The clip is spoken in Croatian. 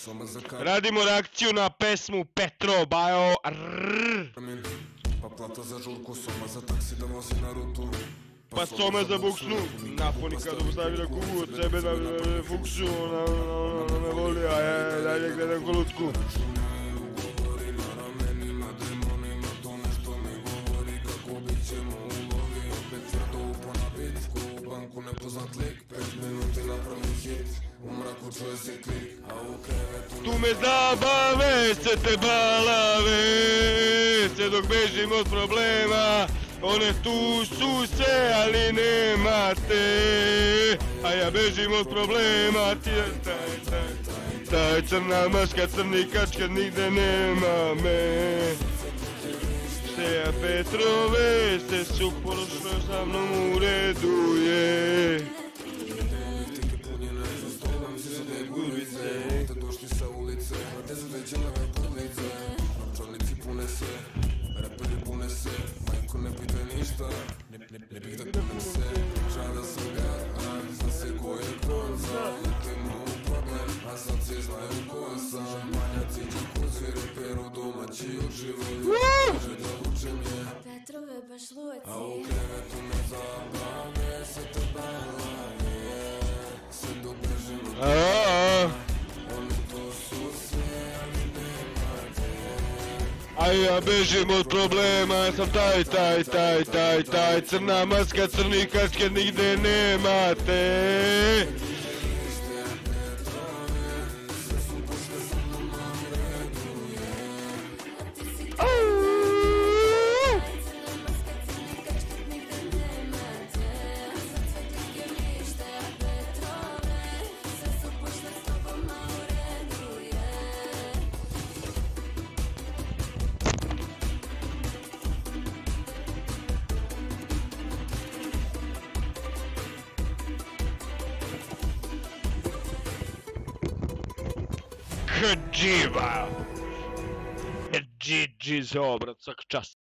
Radimo reakciju na pesmu Petro Bajo. Pa plata za žurku, soma za taksi da vozi na rutu. Pa soma za buksnu, naponi kada postavi na kugu od sebe na fuksu, ona me voli, a ja dalje gledam kolutku. Ugovori na ramenima, demonima, to nešto mi govori kako bit ćemo ulovi. Opet tvrdo upona bitku, u banku nepoznat lik, 5 minuti napravim hit, u mraku čuje se klik, a u krevetu... Tu me zabave, se te balave, sve dok bežim od problema. One tu su se, ali nema te, a ja bežim od problema. Taj crna maška, crni kačka, nigde nema me. Se ja Petrove, se su pološno sa mnom u redu je. Došli sa ulice, te su većinove podlice, novčanici pune se, reperi pune se, majko ne pitaj ništa, ne bih da kunem se, žada sam ga, zna se ko je konza, letimo u problem, a sad se znaju ko sam, manjaci džakuzi, reperu domaći uživaju, kaže da učem je, Petrove baš luci, a u krevetu me zabave, se te balave, sve dok bežimo. A ja bežim od problema, ja sam taj, crna maska, crni kačke, nigde nema te. Kđiva! GG za obrat, svaka čast.